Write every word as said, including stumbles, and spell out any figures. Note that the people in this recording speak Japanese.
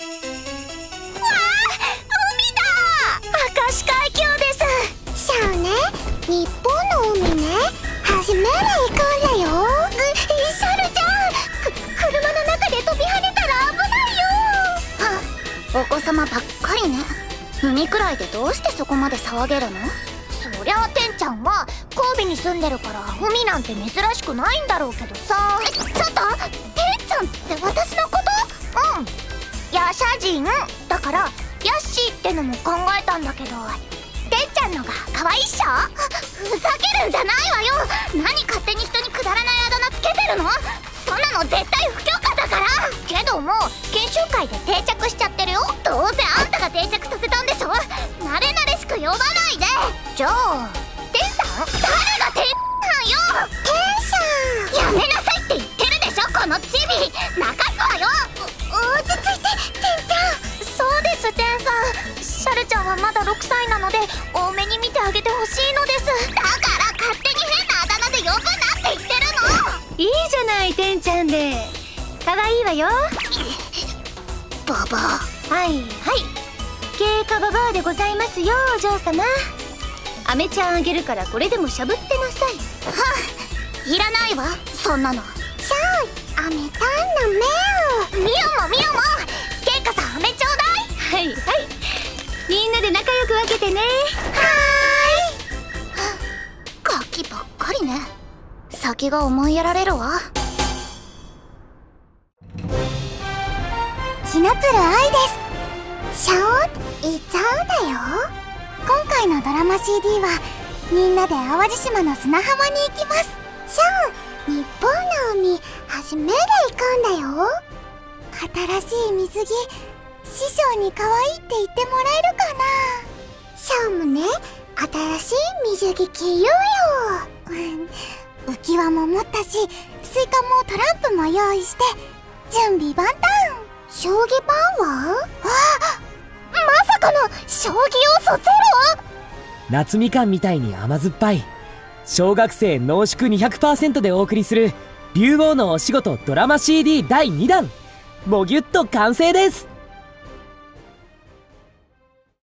明石海峡です。 そうね、日本の海ね。初めて行くんだよ。シャルちゃん、く車の中で飛び跳ねたら危ないよ。 は、お子様ばっかりね。海くらいでどうしてそこまで騒げるの？そりゃあてんちゃんは神戸に住んでるから海なんて珍しくないんだろうけどさ。 ちょっと、てんちゃんって私のこと？ うん、ヤシャ人だからヤッシーってのも考えたんだけど、てんちゃんのが可愛いっしょ。 ふざけるんじゃないわよ。 何勝手に人にくだらないあだ名つけてるの？そんなの絶対不許可だから。けどもう研修会で定着しちゃってるよ。どうせあんたが定着させたんでしょ。慣れ慣れしく呼ばないで。じゃあてんさん？誰がてんさんよ。 てんさん、 やめなさいって言ってるでしょ、このチビ。泣かすわよ。 落ち着いて、てんちゃん。 そうです、てんさん。シャルちゃんはまだろくさいなので多めに見てあげてほしいのです。だから勝手に変なあだ名で呼ぶなって言ってるの。 いいじゃない、てんちゃんでかわいいわよ。 ババア。 はいはい、経過ババアでございますよ、お嬢様。アメちゃんあげるからこれでもしゃぶってなさい。 はあ、いらないわそんなの。 シャン、アメタンの目を。 ミオもミオも、ケイカさん飴ちょうだい。 はいはい、みんなで仲良く分けてね。 はーい。ガキばっかりね。先が思いやられるわ。 ひなつるあいです。シャオいっちゃうだよ。今回のドラマ シーディー はみんなで淡路島の砂浜に行きます。シャオ、日本の海初めて行くんだよ。新しい水着、師匠に可愛いって言ってもらえるかな。シャオもね、新しい水着着ようよ。浮き輪も持ったし、スイカもトランプも用意して準備万端。将棋盤は？あ、まさかの将棋要素ゼロ？ 夏みかんみたいに甘酸っぱい小学生濃縮 にひゃくパーセント でお送りする竜王のお仕事ドラマ シーディー だいにだん、もぎゅっと完成です。